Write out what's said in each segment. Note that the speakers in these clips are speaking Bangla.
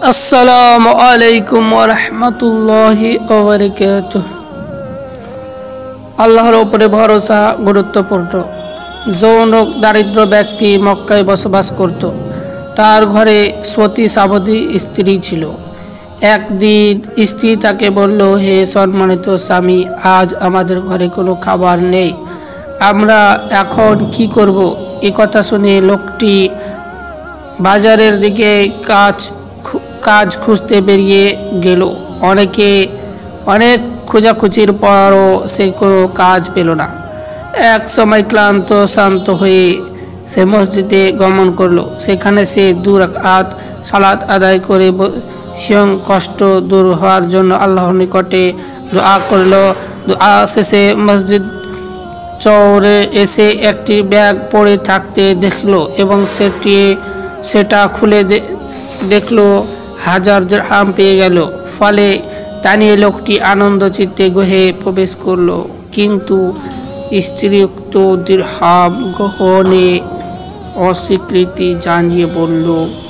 আসসালামু আলাইকুম ওয়া রাহমাতুল্লাহি ওয়া বারাকাতুহু। আল্লাহর উপরে ভরসা গুরুত্বপূর্ণ। যৌন দারিদ্র ব্যক্তি মক্কায় বসবাস করত। তার ঘরে সতী সাবতী স্ত্রী ছিল। একদিন স্ত্রী তাকে বলল, হে সম্মানিত স্বামী, আজ আমাদের ঘরে কোনো খাবার নেই, আমরা এখন কি করব? এ কথা শুনে লোকটি বাজারের দিকে কাজ খুঁজতে বেরিয়ে গেল। অনেক খোঁজাখুঁজির পরও সে কোনো কাজ পেল না। এক সময় ক্লান্ত শান্ত হয়ে সে মসজিদে গমন করলো। সেখানে সে 2 রাকাত সালাত আদায় করে স্বয়ং কষ্ট দূর হওয়ার জন্য আল্লাহর নিকটে দোয়া করল। দোয়া শেষে মসজিদ চৌরে এসে একটি ব্যাগ পড়ে থাকতে দেখলো এবং সেটা খুলে দেখলো 1000 দিরহাম পেয়ে গেল। ফলে তা নিয়ে লোকটি আনন্দ চিত্তে গৃহে প্রবেশ করলো, কিন্তু স্ত্রী উক্ত দিরহাম গ্রহণে অস্বীকৃতি জানিয়ে বলল,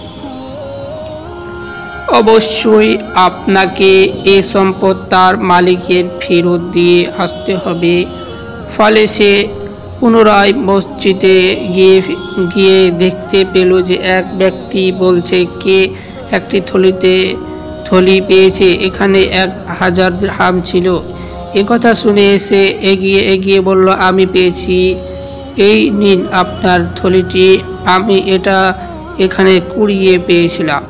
অবশ্যই আপনাকে এ সম্পদ তার মালিকের ফেরত দিয়ে আসতে হবে। ফলে সে পুনরায় মসজিদে গিয়ে দেখতে পেল যে এক ব্যক্তি বলছে, কে একটি থলি পেয়েছে, এখানে 1000 দিরহাম ছিল। একথা শুনে সে এগিয়ে বলল, আমি পেয়েছি, এই নিন আপনার থলিটি, আমি এটা এখানে কুড়িয়ে পেয়েছিলাম।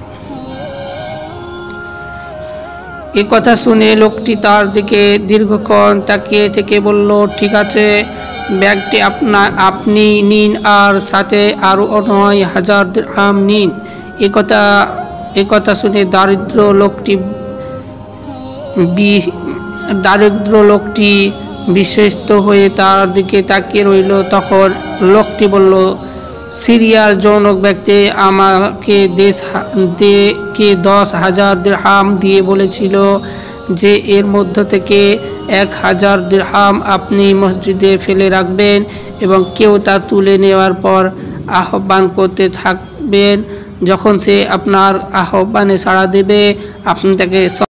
একথা শুনে লোকটি তার দিকে দীর্ঘক্ষণ তাকিয়ে থেকে বলল, ঠিক আছে, ব্যাগটি আপনি নিন, আর সাথে আরও 9000 দিরহাম নিন। একথা শুনে দারিদ্র লোকটি বিস্মিত হয়ে তার দিকে তাকিয়ে রইল। তখন লোকটি বলল, সিরিয়ার যৌন ব্যক্তি আমাকে 10,000 দিরহাম দিয়ে বলেছিল যে এর মধ্য থেকে 1000 দিরহাম আপনি মসজিদে ফেলে রাখবেন এবং কেউ তা তুলে নেওয়ার পর আহ্বান করতে থাকবেন। যখন সে আপনার আহ্বানে সাড়া দেবে আপনি তাকে